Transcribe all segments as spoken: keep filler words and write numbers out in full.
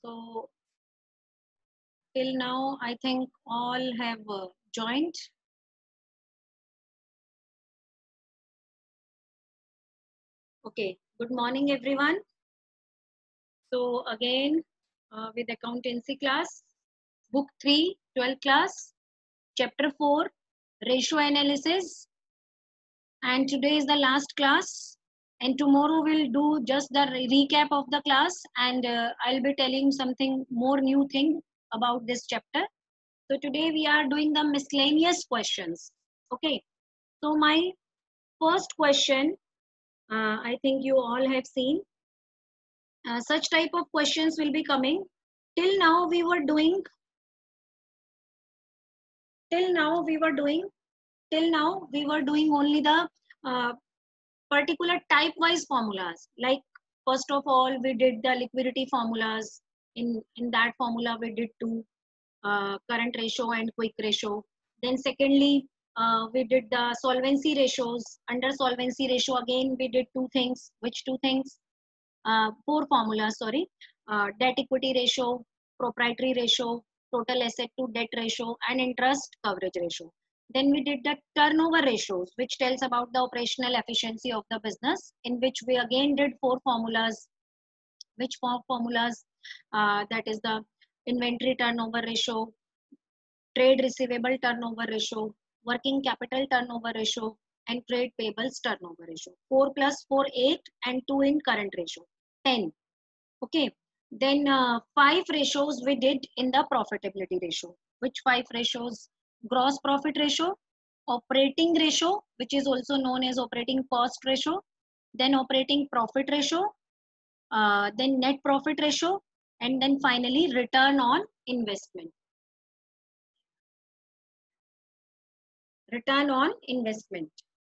So till now, I think all have uh, joined. Okay, good morning everyone. So again, uh, with accountancy class, book three, twelfth class, chapter four, ratio analysis. And today is the last class. And tomorrow we'll do just the re- recap of the class, and uh, I'll be telling something more new thing about this chapter. So today we are doing the miscellaneous questions. Okay. So my first question, uh, I think you all have seen. Uh, such type of questions will be coming. Till now we were doing, till now we were doing, till now we were doing only the uh, particular type wise formulas. Like first of all, we did the liquidity formulas. In, in that formula, we did two, uh, current ratio and quick ratio. Then secondly, uh, we did the solvency ratios. Under solvency ratio, again, we did two things. Which two things? Uh, four formulas, sorry. Uh, debt equity ratio, proprietary ratio, total asset to debt ratio, and interest coverage ratio. Then we did the turnover ratios, which tells about the operational efficiency of the business, in which we again did four formulas. Which four formulas? Uh, that is the inventory turnover ratio, trade receivable turnover ratio, working capital turnover ratio, and trade payables turnover ratio. four plus four, eight, and two in current ratio, ten. Okay. Then uh, five ratios we did in the profitability ratio. Which five ratios? Gross profit ratio, operating ratio, which is also known as operating cost ratio, then operating profit ratio, uh, then net profit ratio, and then finally return on investment. Return on investment.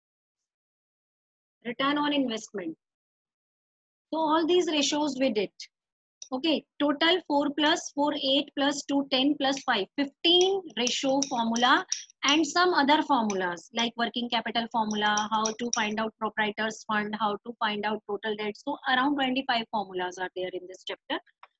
Return on investment. So all these ratios we did. Okay, total four plus four, eight plus two, ten plus five, fifteen ratio formula and some other formulas like working capital formula, how to find out proprietors fund, how to find out total debt. So around twenty-five formulas are there in this chapter.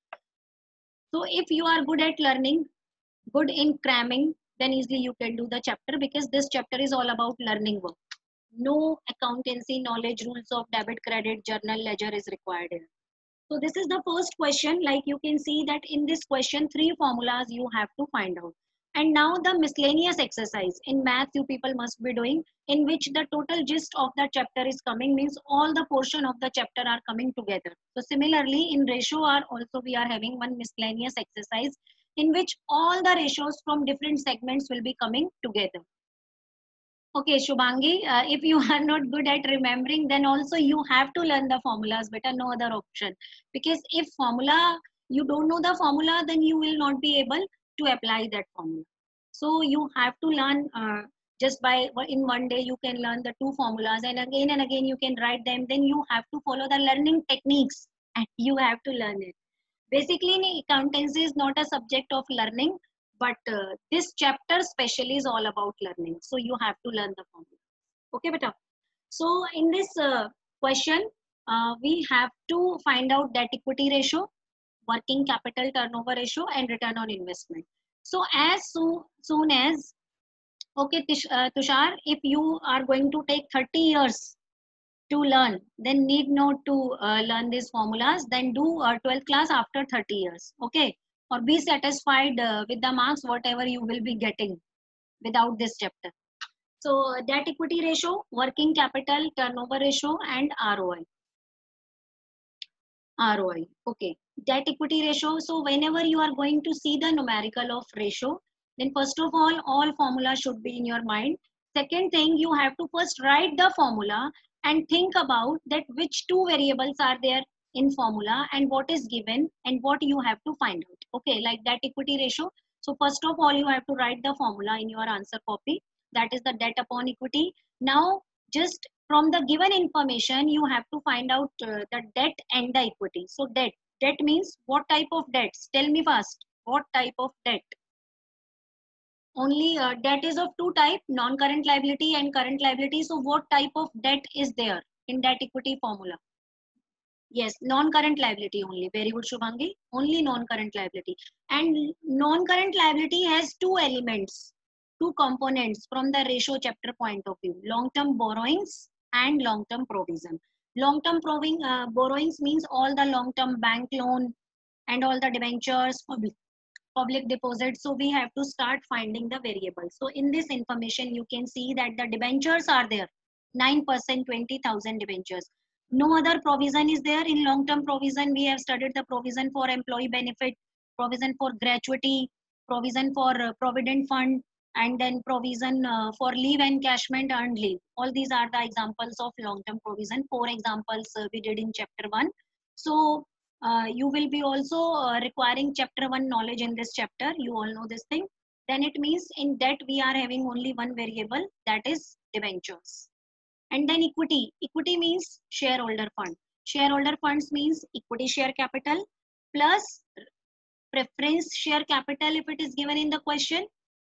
So if you are good at learning, good in cramming, then easily you can do the chapter, because this chapter is all about learning work. No accountancy knowledge, rules of debit, credit, journal, ledger is required here. So this is the first question. Like you can see that in this question, three formulas you have to find out. And now the miscellaneous exercise in math you people must be doing, in which the total gist of the chapter is coming, means all the portion of the chapter are coming together. So similarly in ratio R also we are having one miscellaneous exercise in which all the ratios from different segments will be coming together. Okay, Shubhangi, uh, if you are not good at remembering, then also you have to learn the formulas, better no other option. Because if formula, you don't know the formula, then you will not be able to apply that formula. So you have to learn uh, just by, in one day you can learn the two formulas, and again and again you can write them. Then you have to follow the learning techniques and you have to learn it. Basically, accountancy is not a subject of learning, but uh, this chapter specially is all about learning. So you have to learn the formula. Okay, beta. So in this uh, question, uh, we have to find out debt equity ratio, working capital turnover ratio, and return on investment. So as soon, soon as, okay, Tish, uh, Tushar, if you are going to take thirty years to learn, then need not to uh, learn these formulas, then do uh, twelfth class after thirty years. Okay, or be satisfied uh, with the marks whatever you will be getting without this chapter. So debt equity ratio, working capital turnover ratio, and roi. ROI. Okay, debt equity ratio. So whenever you are going to see the numerical of ratio, then first of all all formula should be in your mind. Second thing, you have to first write the formula and think about that which two variables are there in formula and what is given and what you have to find out. Okay, like debt equity ratio. So first of all you have to write the formula in your answer copy, that is the debt upon equity. Now just from the given information you have to find out uh, the debt and the equity. So debt, debt means what type of debts? Tell me fast, what type of debt? Only uh, debt is of two type, non-current liability and current liability. So what type of debt is there in debt equity formula? Yes, non-current liability only. Very good, Shubhangi. Only non-current liability. And non-current liability has two elements, two components from the ratio chapter point of view: long-term borrowings and long-term provision. Long-term borrowing, uh, borrowings means all the long-term bank loan and all the debentures, public, public deposits. So we have to start finding the variables. So in this information, you can see that the debentures are there. nine percent, twenty thousand debentures. No other provision is there. In long-term provision, we have studied the provision for employee benefit, provision for gratuity, provision for uh, provident fund, and then provision uh, for leave encashment, earned leave. All these are the examples of long-term provision. Four examples uh, we did in chapter one. So uh, you will be also uh, requiring chapter one knowledge in this chapter. You all know this thing. Then it means in debt we are having only one variable, that is debentures. And then equity. Equity means shareholder fund. Shareholder funds means equity share capital plus preference share capital if it is given in the question,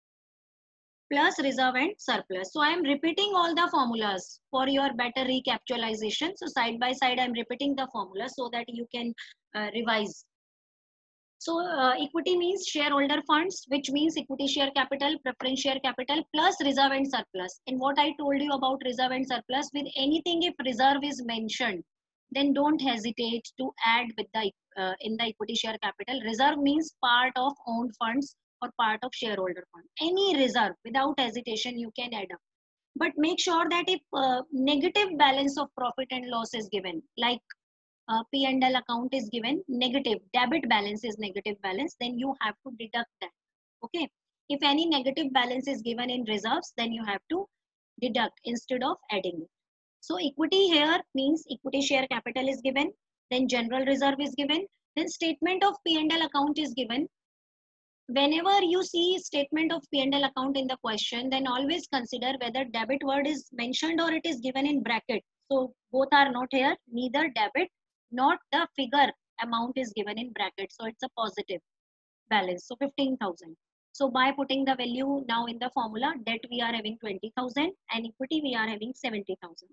plus reserve and surplus. So I am repeating all the formulas for your better recapitalization. So side by side I am repeating the formula so that you can uh, revise. So uh, equity means shareholder funds, which means equity share capital, preference share capital, plus reserve and surplus. And what I told you about reserve and surplus, with anything if reserve is mentioned, then don't hesitate to add with the uh, in the equity share capital. Reserve means part of owned funds or part of shareholder fund. Any reserve, without hesitation, you can add up. But make sure that if uh, negative balance of profit and loss is given, like uh, P and L account is given negative, debit balance is negative balance, then you have to deduct that. Okay. If any negative balance is given in reserves, then you have to deduct instead of adding it. So equity here means equity share capital is given, then general reserve is given, then statement of P and L account is given. Whenever you see statement of P and L account in the question, then always consider whether debit word is mentioned or it is given in bracket. So both are not here, neither debit, not the figure amount is given in bracket. So it's a positive balance. So fifteen thousand. So by putting the value now in the formula, debt we are having twenty thousand and equity we are having seventy thousand.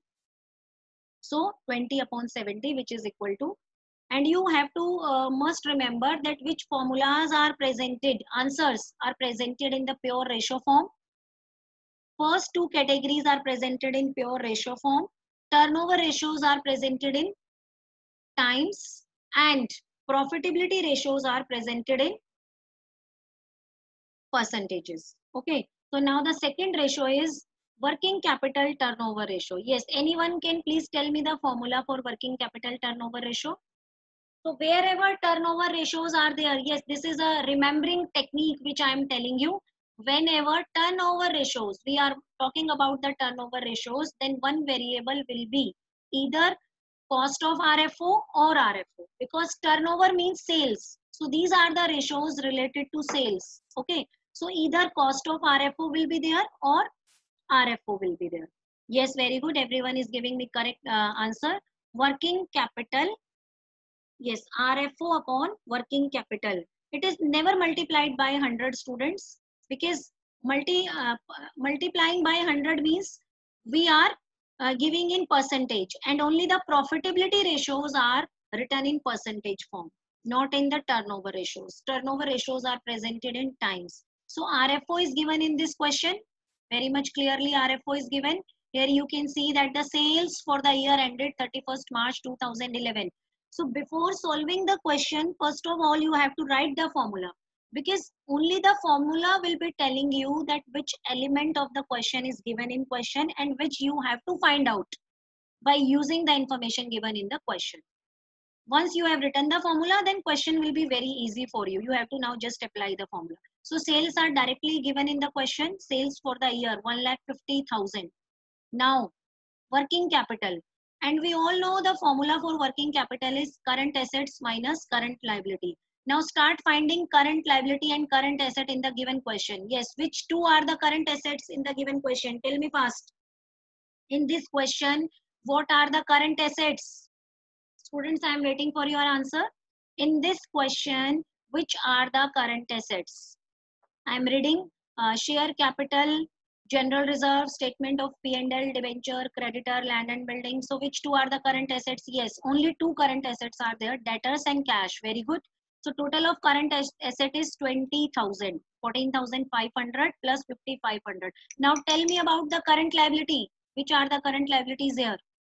So twenty upon seventy, which is equal to, and you have to uh, must remember that which formulas are presented, answers are presented in the pure ratio form. First two categories are presented in pure ratio form. Turnover ratios are presented in times and profitability ratios are presented in percentages. Okay. So now the second ratio is working capital turnover ratio. Yes, anyone can please tell me the formula for working capital turnover ratio? So wherever turnover ratios are there, yes, this is a remembering technique which I am telling you. Whenever turnover ratios, we are talking about the turnover ratios, then one variable will be either cost of R F O or R F O, because turnover means sales. So these are the ratios related to sales. Okay. So either cost of R F O will be there or R F O will be there. Yes, very good. Everyone is giving me correct uh, answer. Working capital. Yes, R F O upon working capital. It is never multiplied by one hundred students, because multi uh, multiplying by one hundred means we are uh, giving in percentage, and only the profitability ratios are written in percentage form, not in the turnover ratios. Turnover ratios are presented in times. So R F O is given in this question. Very much clearly R F O is given. Here you can see that the sales for the year ended thirty-first March two thousand eleven. So before solving the question, first of all, you have to write the formula, because only the formula will be telling you that which element of the question is given in question and which you have to find out by using the information given in the question. Once you have written the formula, then question will be very easy for you. You have to now just apply the formula. So sales are directly given in the question. Sales for the year one lakh fifty thousand. Now working capital. And we all know the formula for working capital is current assets minus current liability. Now start finding current liability and current asset in the given question. Yes, which two are the current assets in the given question? Tell me fast. In this question, what are the current assets? Students, I am waiting for your answer. In this question, which are the current assets? I am reading uh, share capital, General reserve, statement of P and L, debenture, creditor, land and building. So which two are the current assets? Yes, only two current assets are there, debtors and cash. Very good. So total of current asset is twenty thousand, fourteen thousand five hundred plus fifty-five hundred. Now tell me about the current liability. Which are the current liabilities here?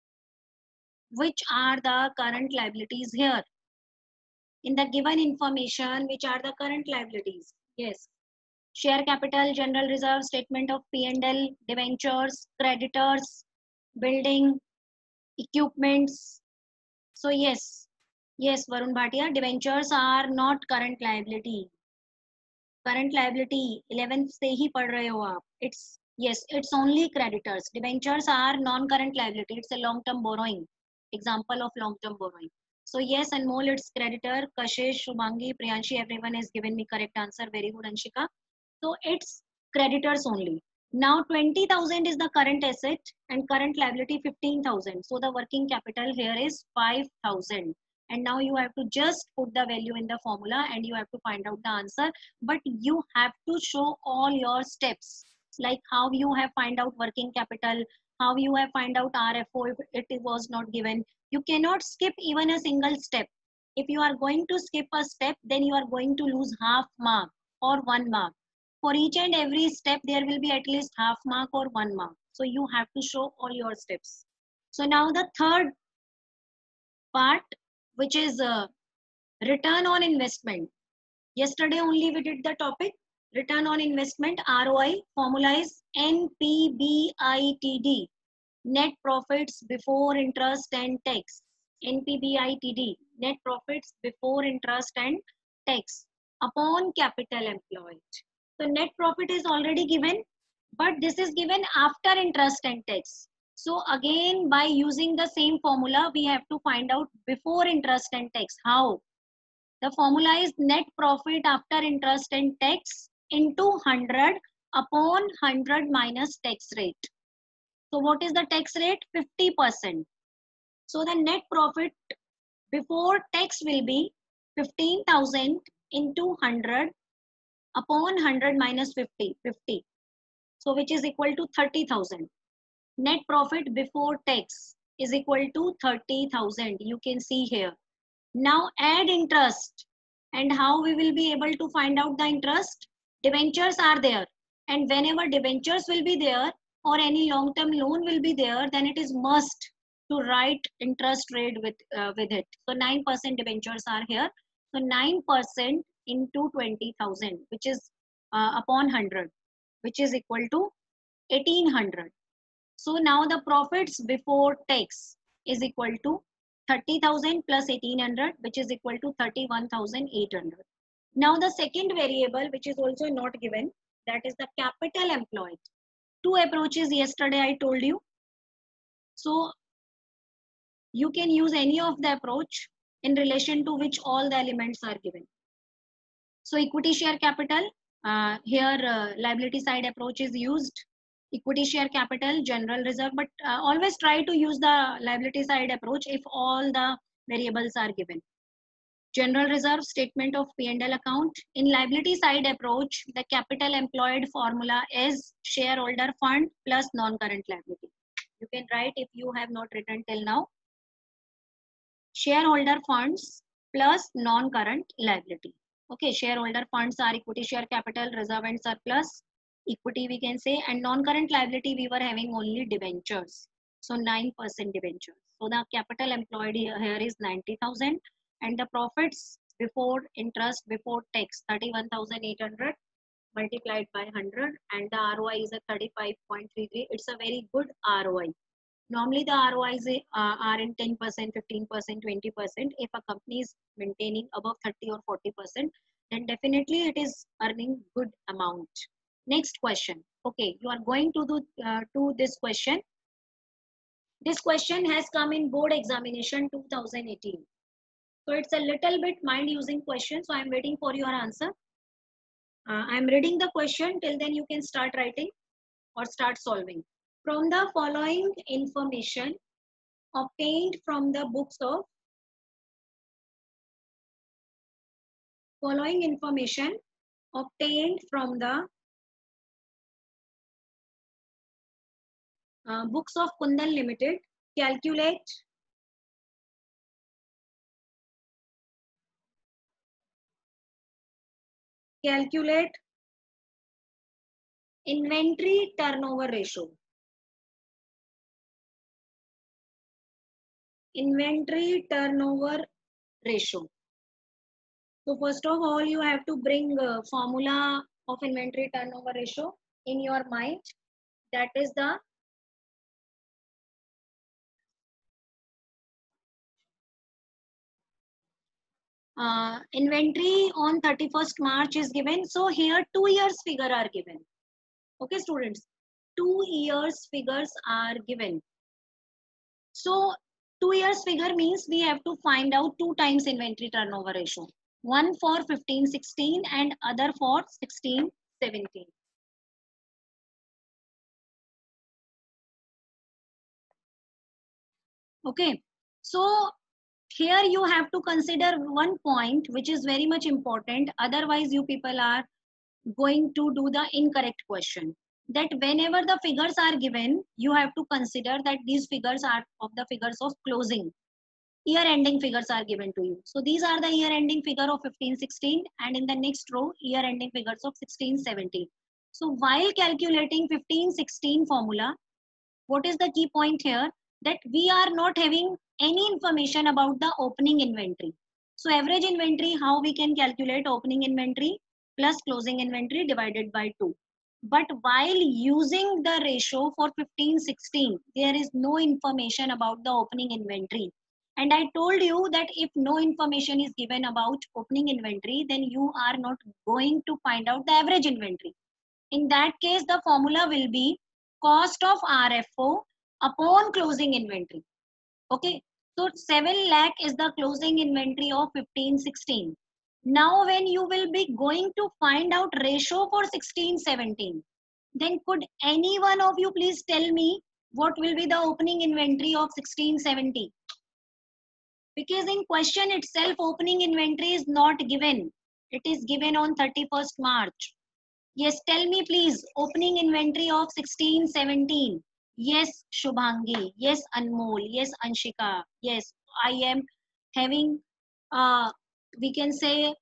Which are the current liabilities here? In the given information, which are the current liabilities? Yes. Share capital, general reserve, statement of P and L, debentures, creditors, building, equipments. So yes, yes, Varun Bhatia, debentures are not current liability. Current liability, eleventh से ही पढ़ रहे हो आप. It's yes, it's only creditors. Debentures are non-current liability. It's a long-term borrowing. Example of long-term borrowing. So yes, Anmol, it's creditor. Kashish, Shubhangi, Priyanshi, everyone has given me correct answer. Very good, Anshika. So it's creditors only. Now twenty thousand is the current asset and current liability fifteen thousand. So the working capital here is five thousand. And now you have to just put the value in the formula and you have to find out the answer. But you have to show all your steps, like how you have find out working capital, how you have find out R F O if it was not given. You cannot skip even a single step. If you are going to skip a step, then you are going to lose half mark or one mark. For each and every step, there will be at least half mark or one mark. So you have to show all your steps. So now the third part, which is uh, return on investment. Yesterday only we did the topic return on investment, R O I. Formula is N P B I T D, net profits before interest and tax. N P B I T D, net profits before interest and tax upon capital employed. So net profit is already given, but this is given after interest and tax. So again, by using the same formula, we have to find out before interest and tax. How? The formula is net profit after interest and tax into one hundred upon one hundred minus tax rate. So what is the tax rate? fifty percent. So the net profit before tax will be fifteen thousand into one hundred upon one hundred minus fifty, fifty. So which is equal to thirty thousand. Net profit before tax is equal to thirty thousand. You can see here. Now add interest. And how we will be able to find out the interest? Debentures are there. And whenever debentures will be there or any long-term loan will be there, then it is must to write interest rate with, uh, with it. So nine percent debentures are here. So nine percent into twenty thousand, which is uh, upon one hundred, which is equal to eighteen hundred. So now the profits before tax is equal to thirty thousand plus eighteen hundred, which is equal to thirty-one thousand eight hundred. Now the second variable, which is also not given, that is the capital employed. Two approaches yesterday I told you. So you can use any of the approach in relation to which all the elements are given. So equity share capital, uh, here uh, liability side approach is used. Equity share capital, general reserve, but uh, always try to use the liability side approach if all the variables are given. General reserve, statement of P and L account. In liability side approach, the capital employed formula is shareholder fund plus non-current liability. You can write if you have not written till now. Shareholder funds plus non-current liability. Okay, shareholder funds are equity share capital, reserve and surplus. Equity we can say, and non-current liability we were having only debentures. So nine percent debentures. So the capital employed here is ninety thousand and the profits before interest before tax thirty-one thousand eight hundred multiplied by one hundred and the R O I is a thirty-five point three three. It's a very good R O I. Normally the R O Is uh, are in ten percent, fifteen percent, twenty percent. If a company is maintaining above thirty or forty percent, then definitely it is earning good amount. Next question. Okay, you are going to do uh, to this question. This question has come in board examination two thousand eighteen. So it's a little bit mind using question. So I'm waiting for your answer. Uh, I'm reading the question. Till then you can start writing or start solving. From the following information obtained from the books of following information obtained from the uh, books of Kundan Limited. Calculate calculate inventory turnover ratio. Inventory turnover ratio. So first of all, you have to bring uh, formula of inventory turnover ratio in your mind. That is the uh, inventory on thirty-first March is given. So here two years figure are given. Okay, students, two years figures are given. So two years figure means we have to find out two times inventory turnover ratio. One for fifteen sixteen and other for sixteen seventeen. Okay, so here you have to consider one point which is very much important. Otherwise, you people are going to do the incorrect question. That whenever the figures are given, you have to consider that these figures are of the figures of closing. Year ending figures are given to you. So these are the year ending figure of fifteen sixteen and in the next row year ending figures of sixteen seventeen. So while calculating fifteen sixteen formula, what is the key point here? That we are not having any information about the opening inventory. So average inventory, how we can calculate opening inventory plus closing inventory divided by two. But while using the ratio for fifteen sixteen, there is no information about the opening inventory. And I told you that if no information is given about opening inventory, then you are not going to find out the average inventory. In that case, the formula will be cost of R F O upon closing inventory. Okay, so seven lakh is the closing inventory of fifteen sixteen. Now, when you will be going to find out ratio for sixteen seventeen, then could any one of you please tell me what will be the opening inventory of sixteen seventy? Because in question itself, opening inventory is not given. It is given on thirty-first March. Yes, tell me please, opening inventory of sixteen seventeen. Yes, Shubhangi. Yes, Anmol. Yes, Anshika. Yes, I am having, uh, we can say,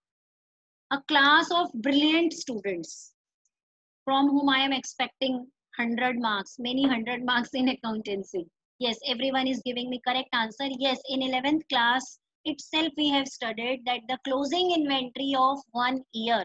a class of brilliant students from whom I am expecting one hundred marks, many one hundred marks in accountancy. Yes, everyone is giving me correct answer. Yes, in eleventh class itself we have studied that the closing inventory of one year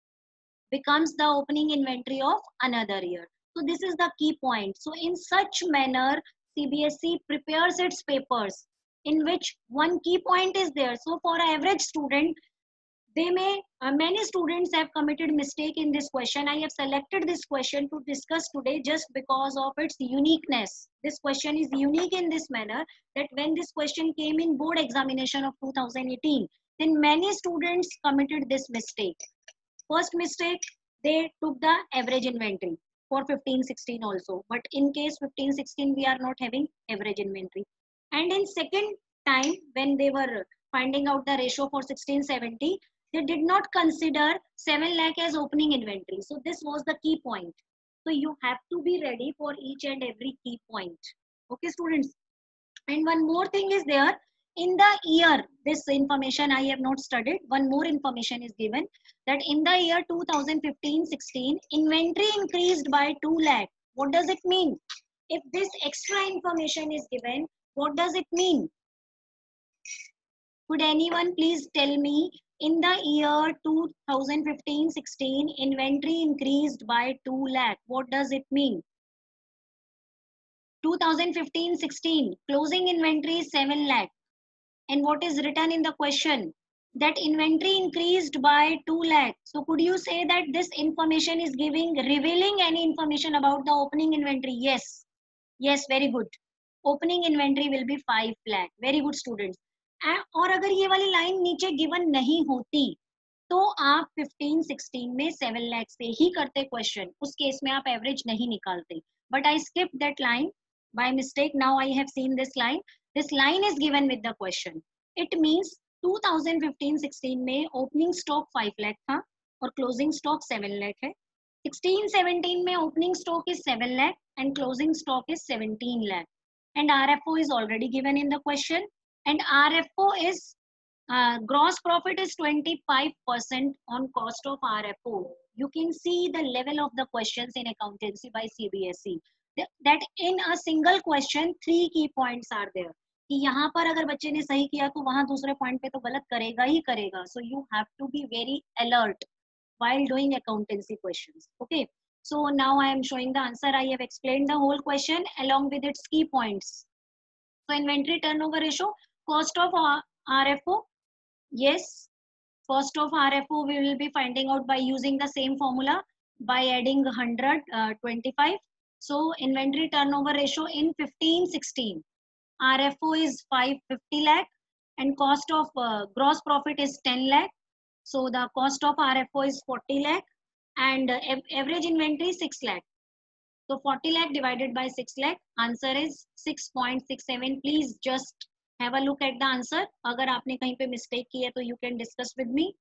becomes the opening inventory of another year. So this is the key point. So in such manner, C B S E prepares its papers in which one key point is there. So for an average student, they may, uh, many students have committed mistake in this question. I have selected this question to discuss today just because of its uniqueness. This question is unique in this manner that when this question came in board examination of two thousand eighteen, then many students committed this mistake. First mistake, they took the average inventory for fifteen sixteen also. But in case fifteen sixteen, we are not having average inventory. And in second time, when they were finding out the ratio for sixteen seventy, they did not consider seven lakh as opening inventory. So this was the key point. So you have to be ready for each and every key point. Okay, students. And one more thing is there. In the year, this information I have not studied. One more information is given that in the year two thousand fifteen sixteen, inventory increased by two lakh. What does it mean? If this extra information is given, what does it mean? Could anyone please tell me, in the year two thousand fifteen sixteen, inventory increased by two lakh. What does it mean? two thousand fifteen sixteen, closing inventory is seven lakh. And what is written in the question? That inventory increased by two lakh. So could you say that this information is giving, revealing any information about the opening inventory? Yes. Yes, very good. Opening inventory will be five lakh. Very good students. और अगर ये वाली line नीचे given नहीं होती तो आप fifteen sixteen में seven lakh से ही करते क्वेश्चन. उस केस में आप एवरेज नहीं निकालते. But I skipped that line by mistake. Now I have seen this line. This line is given with the question. It means twenty fifteen sixteen में opening stock five lakh था और closing stock seven lakh है. sixteen seventeen में opening stock is seven lakh and closing stock is seventeen lakh, and R F O is already given in the question, and R F O is uh, gross profit is twenty-five percent on cost of R F O. You can see the level of the questions in accountancy by C B S E, that in a single question three key points are there, कि यहाँ पर अगर बच्चे ने सही किया तो वहां दूसरे पॉइंट पे तो गलत करेगा ही करेगा. So you have to be very alert while doing accountancy questions. Okay, so now I am showing the answer. I have explained the whole question along with its key points. So inventory turnover ratio, cost of R F O, yes, cost of R F O we will be finding out by using the same formula by adding one hundred, uh, twenty-five. So inventory turnover ratio in fifteen sixteen, R F O is five hundred fifty lakh and cost of uh, gross profit is ten lakh. So the cost of R F O is forty lakh and uh, average inventory six lakh. So forty lakh divided by six lakh, answer is six point six seven. Please just have a look at the answer. अगर आपने कहीं पे mistake की है तो you can discuss with me.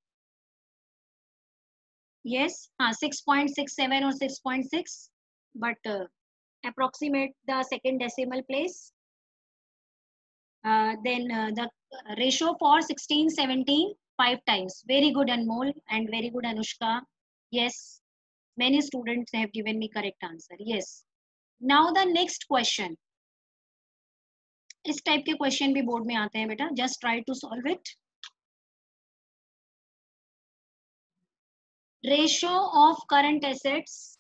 Yes, हाँ six point six seven or six point six, but uh, approximate the second decimal place. Uh, then uh, the ratio for sixteen seventeen, five times. Very good Anmol and very good Anushka. Yes, many students have given me correct answer. Yes. Now the next question. इस type के question भी board में आते हैं बेटा. Just try to solve it. Ratio of current assets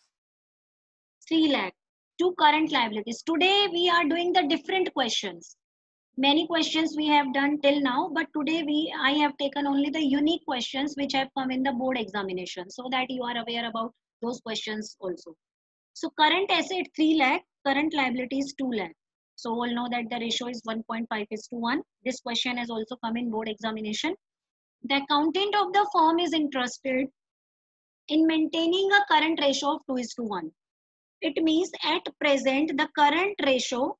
three lakh to current liabilities. Today we are doing the different questions. Many questions we have done till now, but today we I have taken only the unique questions which have come in the board examination, so that you are aware about those questions also. So current asset three lakh, current liabilities two lakh. So all know that the ratio is one point five is to one. This question has also come in board examination. The accountant of the firm is interested in maintaining a current ratio of two is to one. It means at present the current ratio.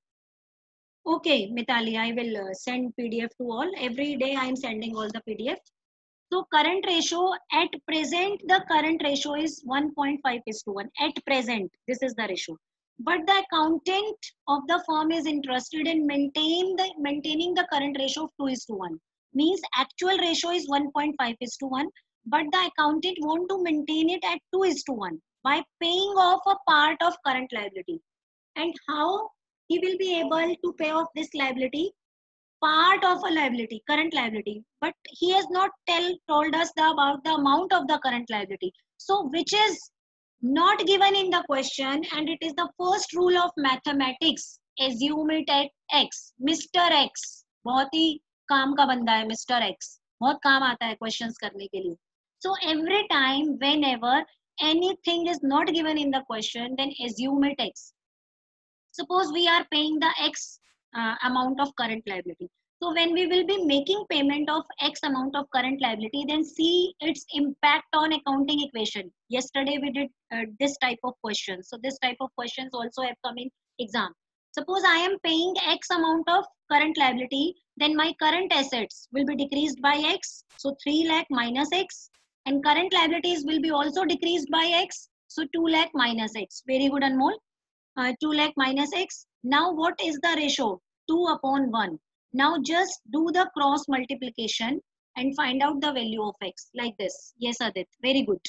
Okay, Mitali, I will uh, send P D F to all. Every day I am sending all the P D F. So current ratio at present, the current ratio is one point five is to one. At present, this is the ratio. But the accountant of the firm is interested in maintain the, maintaining the current ratio of two is to one. Means actual ratio is one point five is to one. But the accountant want to maintain it at two is to one by paying off a part of current liability. And how he will be able to pay off this liability? Part of a liability, current liability, but he has not tell told us the, about the amount of the current liability. So which is not given in the question, and it is the first rule of mathematics. Assume it at x. Mister X बहुत ही काम का बंदा है. Mister X बहुत काम आता है questions करने के लिए. So every time whenever anything is not given in the question, then assume it x. Suppose we are paying the x uh, amount of current liability. So when we will be making payment of x amount of current liability, then see its impact on accounting equation. Yesterday we did uh, this type of questions. So this type of questions also have come in exam. Suppose I am paying x amount of current liability, then my current assets will be decreased by x. So three lakh minus x, and current liabilities will be also decreased by x. So two lakh minus x. Very good, Anmol. Uh, two lakh minus x. Now what is the ratio? two upon one. Now just do the cross multiplication and find out the value of x like this. Yes, Adit, very good.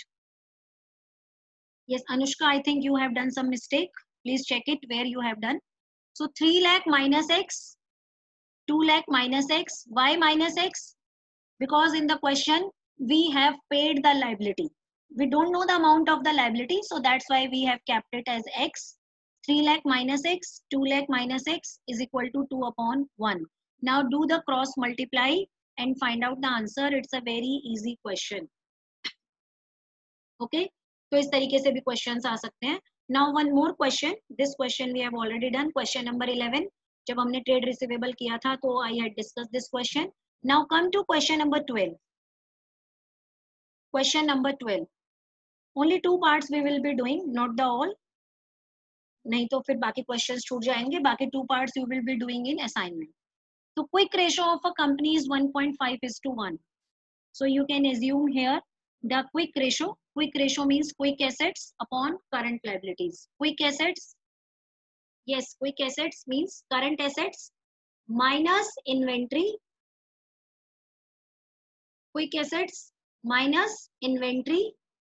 Yes, Anushka, I think you have done some mistake. Please check it where you have done. So three lakh minus x, two lakh minus x. Why minus x? Because in the question we have paid the liability. We don't know the amount of the liability, so that's why we have kept it as x. three lakh minus x, two lakh minus x is equal to two upon one. Now do the cross multiply and find out the answer. It's a very easy question. Okay, तो इस तरीके से भी questions आ सकते हैं. Now one more question. This question we have already done. Question number eleven. जब हमने trade receivable किया था तो I had discussed this question. Now come to question number twelve. Question number twelve. Only two parts we will be doing, not the all. नहीं तो फिर बाकी questions छूट जाएंगे. बाकी two parts you will be doing in assignment. So quick ratio of a company is one point five is to one. So you can assume here the quick ratio Quick ratio means quick assets upon current liabilities. Quick assets, yes, quick assets means current assets minus inventory. Quick assets minus inventory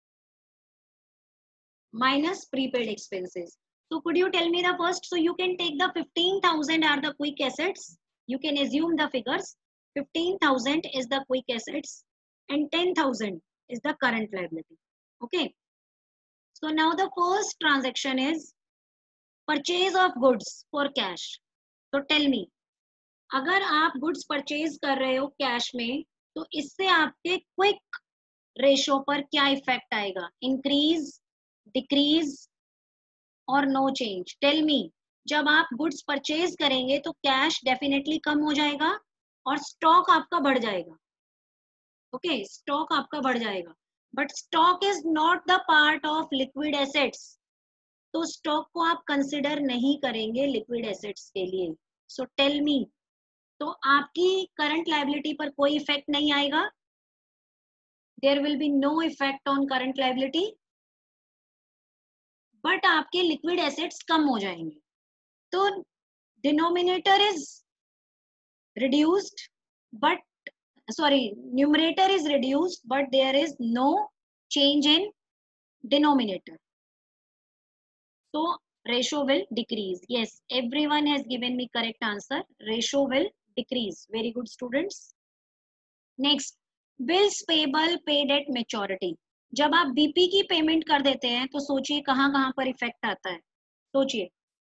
minus prepaid expenses. So could you tell me the first? So you can take the fifteen thousand are the quick assets. You can assume the figures. fifteen thousand is the quick assets and ten thousand is the current liability. Okay. So now the first transaction is purchase of goods for cash. So tell me, अगर आप goods purchase कर रहे हो cash में, तो इससे आपके quick ratio पर क्या effect आएगा? Increase, decrease or no change? Tell me, जब आप goods purchase करेंगे तो cash definitely कम हो जाएगा और stock आपका बढ़ जाएगा. Okay, stock आपका बढ़ जाएगा. But stock is not the part of liquid assets. तो स्टॉक को आप कंसिडर नहीं करेंगे लिक्विड एसेट्स के लिए. सो टेल मी, तो आपकी करंट लायबिलिटी पर कोई इफेक्ट नहीं आएगा. There will be no effect on current liability, but आपके लिक्विड एसेट्स कम हो जाएंगे. तो denominator is reduced but sorry numerator is reduced but there is no change in denominator. So ratio will decrease. Yes, everyone has given me correct answer. Ratio will decrease. Very good, students. Next, bills payable paid at maturity. जब आप BP की payment कर देते हैं तो सोचिए कहाँ कहाँ पर इफेक्ट आता है. सोचिए.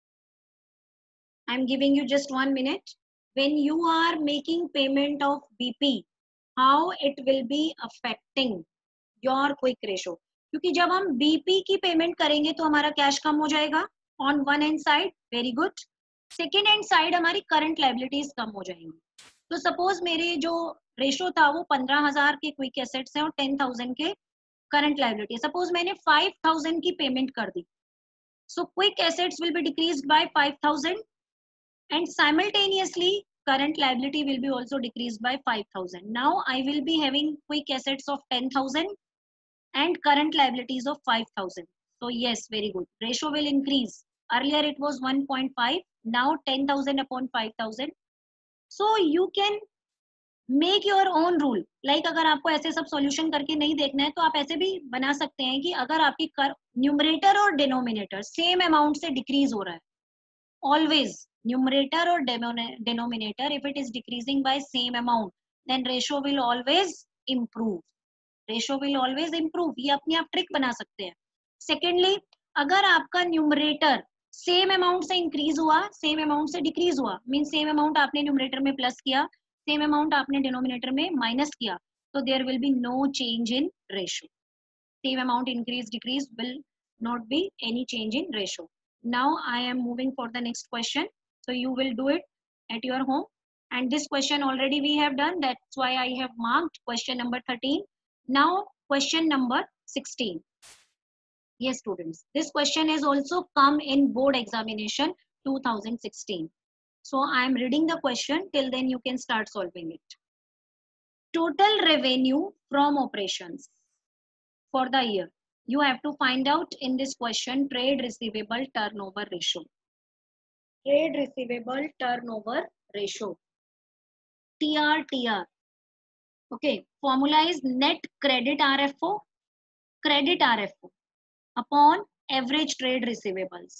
I am giving you just one minute. When you are making payment of B P, how it will be affecting your quick ratio? क्योंकि जब हम बीपी की पेमेंट करेंगे तो हमारा कैश कम हो जाएगा on one hand side. Very good. Second hand side हमारी करंट लायबिलिटीज कम हो जाएंगी. तो सपोज मेरे जो रेशो था वो पंद्रह हजार के क्विक एसेट्स हैं और टेन थाउजेंड के करंट लायबिलिटी. सपोज मैंने फाइव थाउजेंड की पेमेंट कर दी. So quick assets will be decreased by five thousand and simultaneously current liability will be also decreased by five thousand. Now I will be having quick assets of ten thousand and current liabilities of five thousand. So yes, very good. Ratio will increase. Earlier it was one point five, now ten thousand upon five thousand. So you can make your own rule. Like अगर आपको ऐसे सब solution करके नहीं देखना है तो आप ऐसे भी बना सकते हैं कि अगर आपकी numerator और denominator same amount से decrease हो रहा है, always numerator or denominator if it is decreasing by same amount, then ratio will always improve. Ratio will always improve. ये अपने आप ट्रिक बना सकते हैं. सेकेंडली, अगर आपका न्यूमरेटर सेम अमाउंट से इंक्रीज हुआ, सेम अमाउंट से डिक्रीज हुआ, मीन सेम अमाउंट आपने न्यूमरेटर में प्लस किया, सेम अमाउंट आपने डिनोमिनेटर में माइनस किया, तो there will be no change in ratio. Same amount increase decrease will not be any change in ratio. Now I am moving for the next question. So you will do it at your home. And this question already we have done. That's why I have marked question number thirteen. Now question number sixteen. Yes students, this question has also come in board examination two thousand sixteen. So I am reading the question. Till then you can start solving it. Total revenue from operations for the year. You have to find out in this question trade receivable turnover ratio. Trade receivable turnover ratio. T R T R. Okay, formula is net credit R F O, credit R F O upon average trade receivables.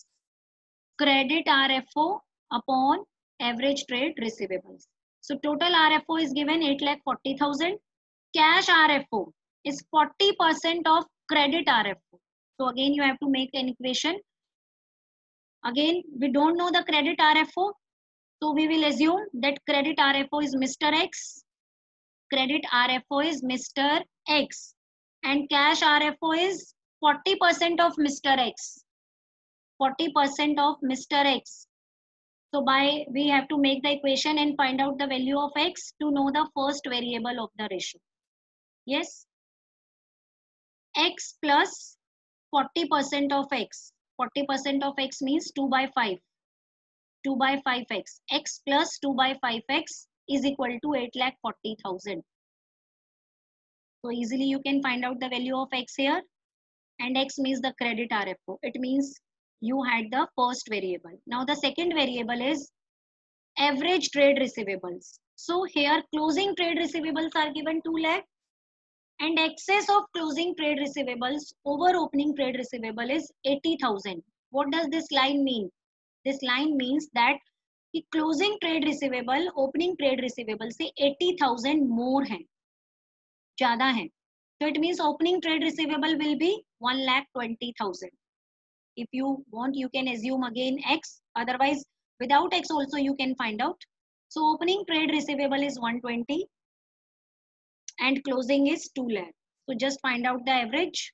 Credit R F O upon average trade receivables. So total R F O is given eight lakh forty thousand. Cash R F O is forty percent of credit R F O. So again you have to make an equation. Again we don't know the credit R F O. So we will assume that credit R F O is Mister X. Credit R F O is Mister X. And cash R F O is forty percent of Mister X. forty percent of Mister X. So by we have to make the equation and find out the value of X to know the first variable of the ratio. Yes. X plus forty percent of X. forty percent of X means two by five. two by five x. X plus two by five x is equal to eight lakh forty thousand. So easily you can find out the value of X here. and X means the credit R F O. It means you had the first variable. Now the second variable is average trade receivables. So here closing trade receivables are given two lakh and excess of closing trade receivables over opening trade receivable is eighty thousand. What does this line mean? This line means that the closing trade receivable opening trade receivable से eighty thousand more है, ज़्यादा है. So it means opening trade receivable will be one lakh twenty thousand. If you want, you can assume again X. Otherwise, without X also you can find out. So opening trade receivable is one twenty and closing is two lakh. So just find out the average.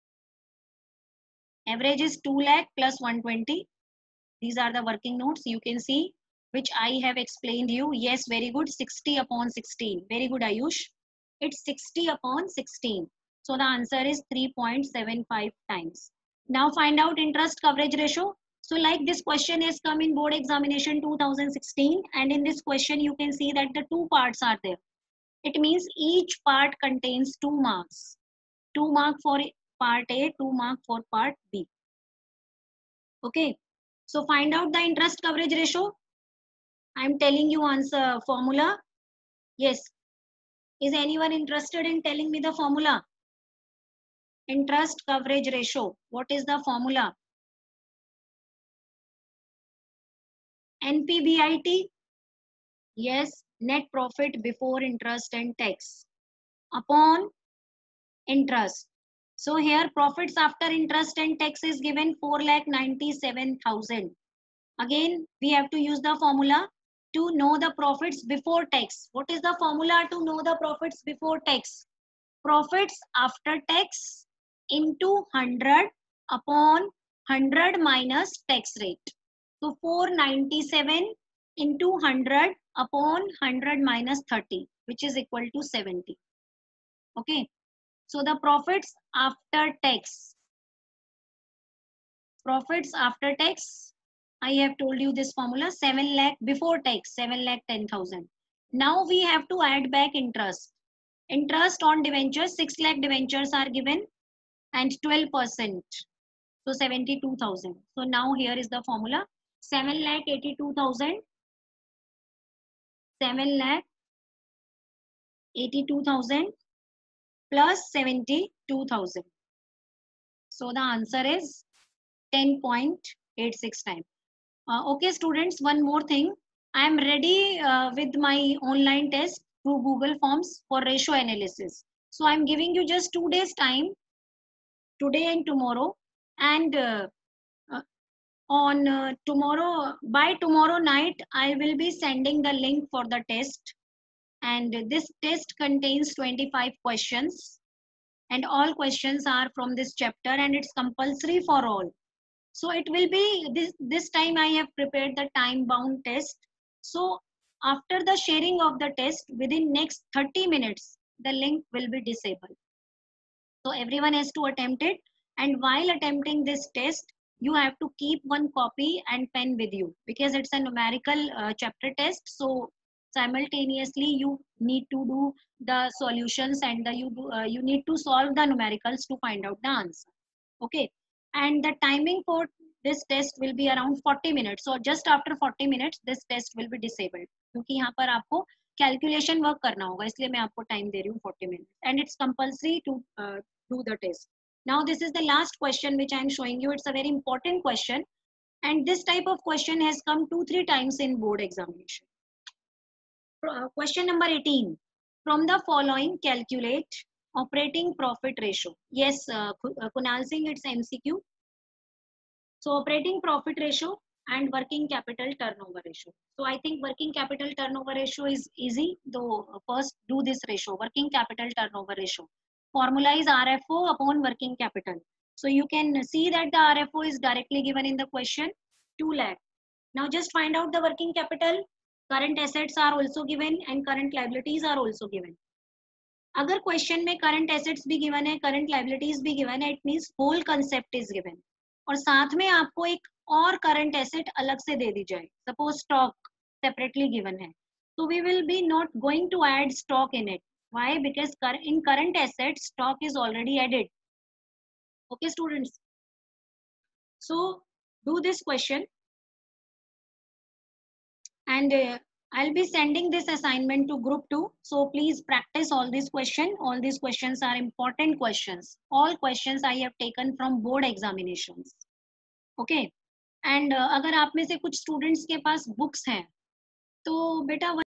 Average is two lakh plus one twenty. These are the working notes. You can see which I have explained you. Yes, very good. sixty upon sixteen. Very good, Ayush. It's sixty upon sixteen. So the answer is three point seven five times. Now find out interest coverage ratio. So like this question has come in board examination two thousand sixteen, and in this question you can see that the two parts are there. It means each part contains two marks. Two mark for part A, two mark for part B. Okay. So find out the interest coverage ratio. I am telling you answer formula. Yes. Is anyone interested in telling me the formula? Interest coverage ratio. What is the formula? N P B I T? Yes. Net profit before interest and tax upon interest. So here profits after interest and tax is given four lakh ninety-seven thousand. Again, we have to use the formula to know the profits before tax. What is the formula to know the profits before tax? Profits after tax into one hundred upon one hundred minus tax rate. So four hundred ninety-seven into one hundred upon one hundred minus thirty, which is equal to seventy. Okay. So the profits after tax. Profits after tax. I have told you this formula, seven lakh before tax, seven lakh ten thousand. Now we have to add back interest. Interest on debentures, six lakh debentures are given and twelve percent. So seventy-two thousand. So now here is the formula, seven lakh eighty-two thousand, seven lakh eighty-two thousand plus seventy-two thousand. So the answer is ten point eight six times. Uh, okay, students, one more thing. I am ready uh, with my online test through Google Forms for ratio analysis. So I am giving you just two days time, today and tomorrow. And uh, uh, on uh, tomorrow, by tomorrow night, I will be sending the link for the test. And this test contains twenty-five questions. And all questions are from this chapter and it's compulsory for all. So it will be, this, this time I have prepared the time bound test. So after the sharing of the test, within next thirty minutes, the link will be disabled. So everyone has to attempt it. And while attempting this test, you have to keep one copy and pen with you because it's a numerical uh, chapter test. So simultaneously you need to do the solutions and the, you, do, uh, you need to solve the numericals to find out the answer. Okay. And the timing for this test will be around forty minutes. So just after forty minutes, this test will be disabled. क्योंकि यहाँ पर आपको calculation work करना होगा, इसलिए मैं आपको time दे रही हूँ forty minutes. And it's compulsory to uh, do the test. Now this is the last question which I am showing you. It's a very important question. And this type of question has come two, three times in board examination. Uh, question number eighteen. From the following, calculate operating profit ratio. Yes, uh, Kunal Singh, it's M C Q. So operating profit ratio and working capital turnover ratio. So I think working capital turnover ratio is easy. Though first do this ratio, working capital turnover ratio. Formula is R F O upon working capital. So you can see that the R F O is directly given in the question, two lakh. Now just find out the working capital. Current assets are also given and current liabilities are also given. अगर question में current assets भी given है, current liabilities भी given है, it means whole concept is given और साथ में आपको एक और करंट एसेट अलग से दे दी जाए, सपोज स्टॉक सेपरेटली गिवन है, तो we will be not going to add stock in it. Why? Because in current asset stock is already added. Okay, students. So do this question, and uh, I'll be sending this assignment to group two. So please practice all these questions. All these questions are important questions. All questions I have taken from board examinations. Okay. And uh, अगर आप में से कुछ students के पास books हैं, तो बेटा